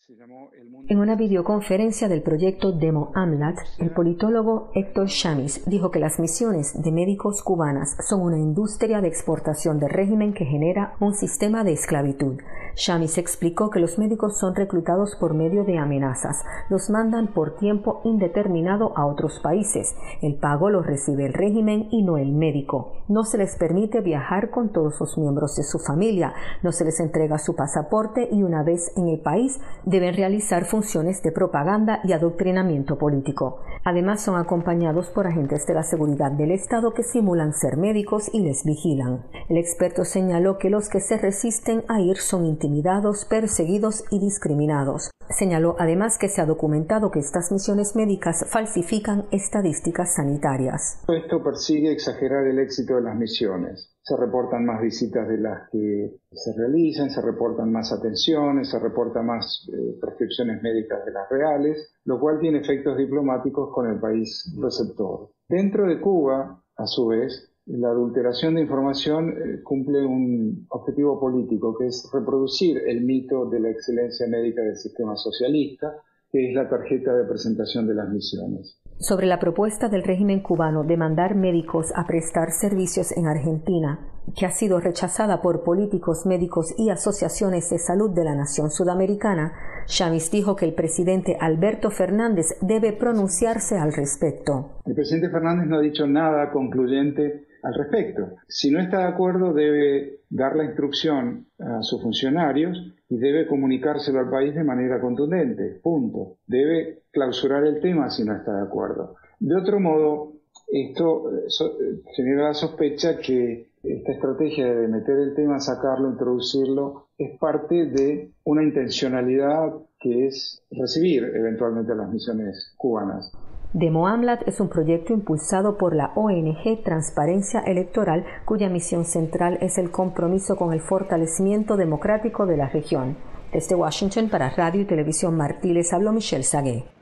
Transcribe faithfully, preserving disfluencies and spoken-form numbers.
En una videoconferencia del proyecto Demo AMLAT, el politólogo Héctor Chamis dijo que las misiones de médicos cubanas son una industria de exportación del régimen que genera un sistema de esclavitud. Chamis explicó que los médicos son reclutados por medio de amenazas. Los mandan por tiempo indeterminado a otros países. El pago lo recibe el régimen y no el médico. No se les permite viajar con todos los miembros de su familia. No se les entrega su pasaporte y una vez en el país deben realizar funciones de propaganda y adoctrinamiento político. Además, son acompañados por agentes de la seguridad del Estado que simulan ser médicos y les vigilan. El experto señaló que los que se resisten a ir son intimidados, perseguidos y discriminados. Señaló además que se ha documentado que estas misiones médicas falsifican estadísticas sanitarias. Esto persigue exagerar el éxito de las misiones. Se reportan más visitas de las que se realizan, se reportan más atenciones, se reportan más eh, prescripciones médicas de las reales, lo cual tiene efectos diplomáticos con el país receptor. Dentro de Cuba, a su vez, la adulteración de información eh, cumple un objetivo político, que es reproducir el mito de la excelencia médica del sistema socialista, que es la tarjeta de presentación de las misiones. Sobre la propuesta del régimen cubano de mandar médicos a prestar servicios en Argentina, que ha sido rechazada por políticos, médicos y asociaciones de salud de la nación sudamericana, Chamis dijo que el presidente Alberto Fernández debe pronunciarse al respecto. El presidente Fernández no ha dicho nada concluyente al respecto. Si no está de acuerdo, debe dar la instrucción a sus funcionarios y debe comunicárselo al país de manera contundente, punto. Debe clausurar el tema si no está de acuerdo. De otro modo, esto genera la sospecha que esta estrategia de meter el tema, sacarlo, introducirlo, es parte de una intencionalidad que es recibir eventualmente a las misiones cubanas. Demo AMLAT es un proyecto impulsado por la O N G Transparencia Electoral, cuya misión central es el compromiso con el fortalecimiento democrático de la región. Desde Washington, para Radio y Televisión Martí, les habló Michelle Sagué.